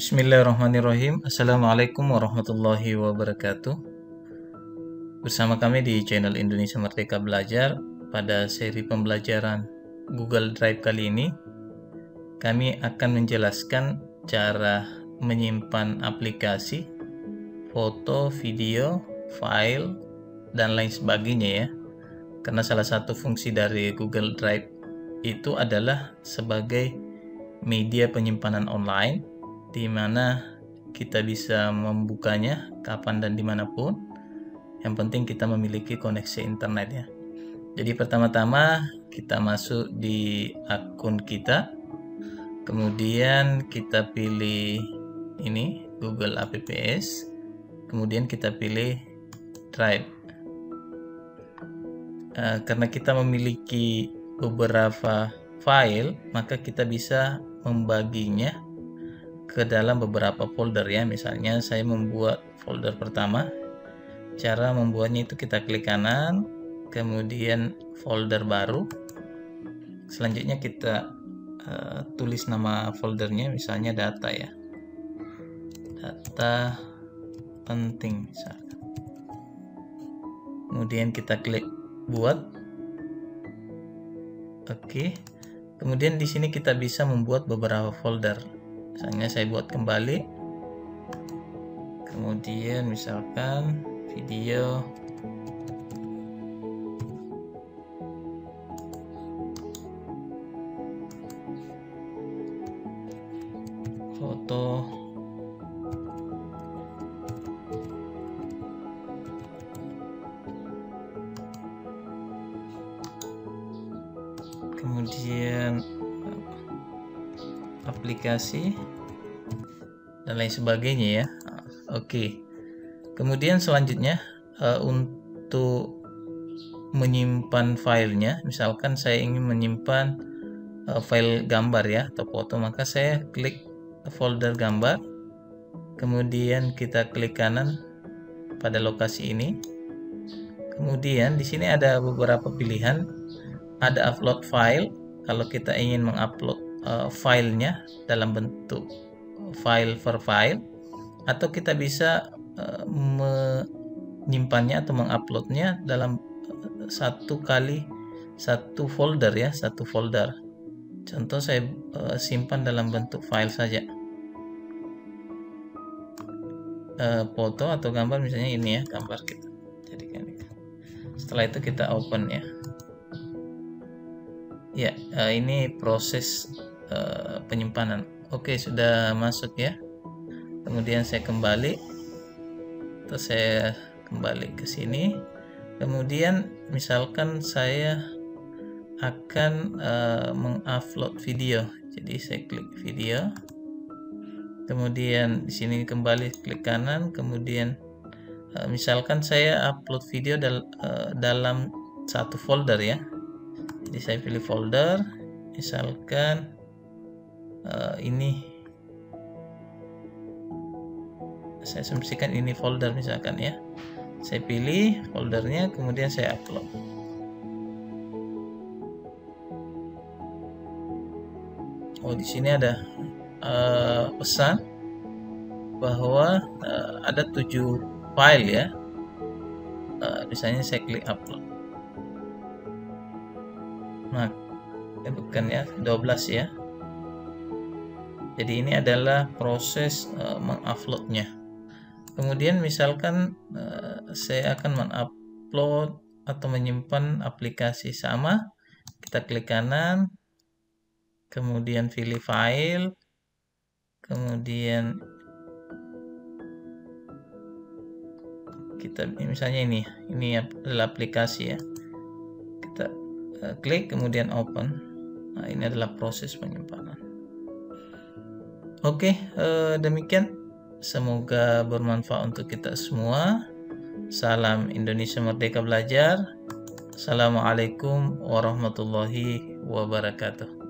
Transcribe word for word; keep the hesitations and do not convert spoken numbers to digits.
Bismillahirrahmanirrahim. Assalamualaikum warahmatullahi wabarakatuh. Bersama kami di channel Indonesia Merdeka Belajar, pada seri pembelajaran Google Drive kali ini, kami akan menjelaskan cara menyimpan aplikasi, foto, video, file, dan lain sebagainya ya. Karena salah satu fungsi dari Google Drive itu adalah sebagai media penyimpanan online, di mana kita bisa membukanya kapan dan dimanapun. Yang penting kita memiliki koneksi internet ya. Jadi pertama-tama kita masuk di akun kita, kemudian kita pilih ini Google Apps, kemudian kita pilih Drive. Uh, karena kita memiliki beberapa file, maka kita bisa membaginya ke dalam beberapa folder ya. Misalnya saya membuat folder pertama. Cara membuatnya itu kita klik kanan, kemudian folder baru. Selanjutnya kita uh, tulis nama foldernya, misalnya data ya. Data penting misalkan. Kemudian kita klik buat. Oke. Kemudian di sini kita bisa membuat beberapa folder. Misalnya saya buat kembali, kemudian misalkan video, foto, kemudian aplikasi, dan lain sebagainya ya. Oke. Kemudian selanjutnya uh, untuk menyimpan filenya, misalkan saya ingin menyimpan uh, file gambar ya atau foto, maka saya klik folder gambar, kemudian kita klik kanan pada lokasi ini. Kemudian di sini ada beberapa pilihan, ada upload file kalau kita ingin mengupload uh, filenya dalam bentuk file per file, atau kita bisa uh, menyimpannya atau menguploadnya dalam uh, satu kali satu folder ya, satu folder. Contoh saya uh, simpan dalam bentuk file saja, uh, foto atau gambar, misalnya ini ya, gambar kita jadikan. Setelah itu kita open ya. Ya, uh, ini proses uh, penyimpanan. Oke, sudah masuk ya. Kemudian saya kembali, terus saya kembali ke sini. Kemudian misalkan saya akan uh, mengupload video, jadi saya klik video. Kemudian di sini kembali klik kanan. Kemudian uh, misalkan saya upload video dal uh, dalam satu folder ya. Jadi saya pilih folder, misalkan uh, ini, saya asumsikan ini folder misalkan ya. Saya pilih foldernya, kemudian saya upload. Oh, di sini ada uh, pesan bahwa uh, ada tujuh file ya. Uh, misalnya saya klik upload. Nah, bukan ya, dua belas ya. Jadi ini adalah proses uh, menguploadnya. Kemudian misalkan uh, saya akan mengupload atau menyimpan aplikasi, sama, kita klik kanan, kemudian pilih file, kemudian kita misalnya ini, ini adalah aplikasi ya. Kita uh, klik kemudian open. Nah, ini adalah proses penyimpanan. Oke, uh, demikian. Semoga bermanfaat untuk kita semua. Salam Indonesia Merdeka Belajar. Assalamualaikum warahmatullahi wabarakatuh.